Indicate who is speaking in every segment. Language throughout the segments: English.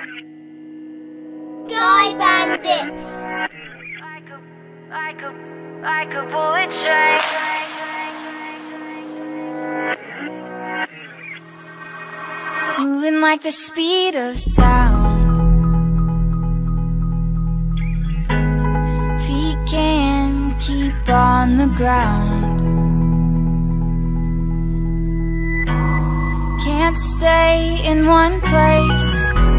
Speaker 1: Guy bandits.
Speaker 2: Like a bullet train. Moving like the speed of sound. Feet can't keep on the ground. Can't stay in one place.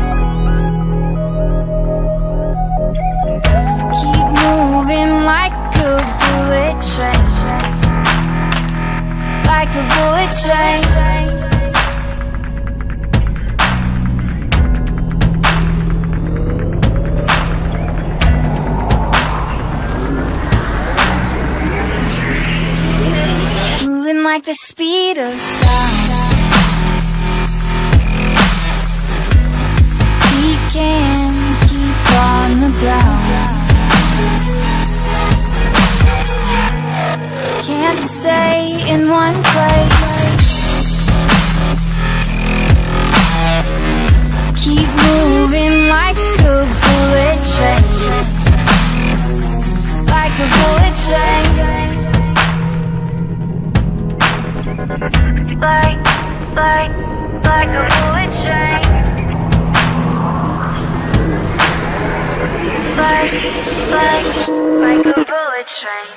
Speaker 2: Keep moving like a bullet train. Like a bullet train. Moving like the speed of sound. We can't keep on the ground. Can't stay in one place. Keep moving like a bullet train. Like a bullet train. Like a bullet train. Like a bullet train.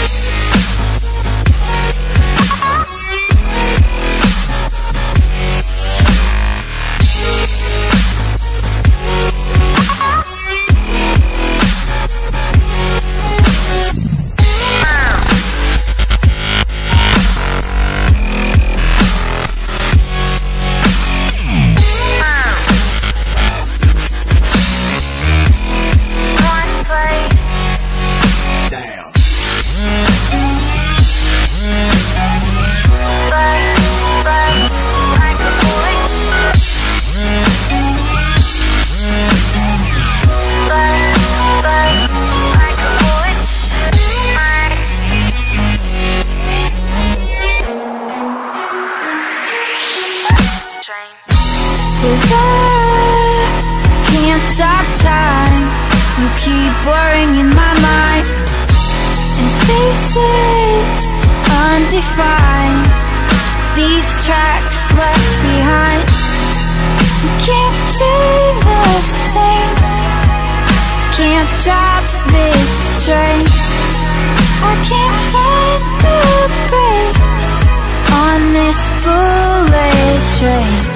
Speaker 2: Cause I can't stop time. You keep blurring in my mind. And spaces undefined. These tracks left behind. You can't stay the same. Can't stop this train. I can't find the brakes on this bullet train.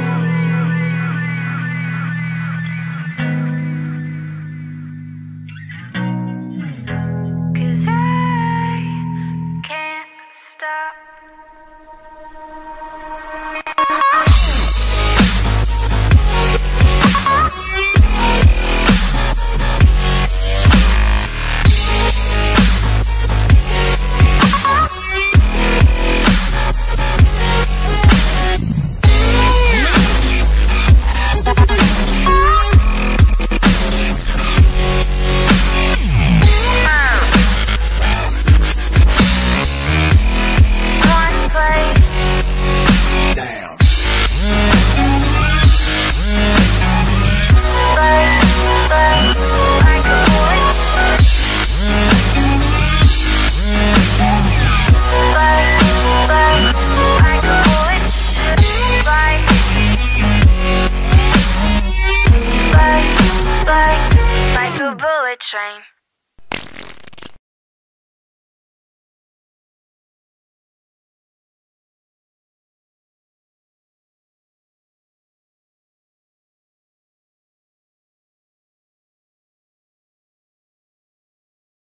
Speaker 2: Stop. Like a bullet train.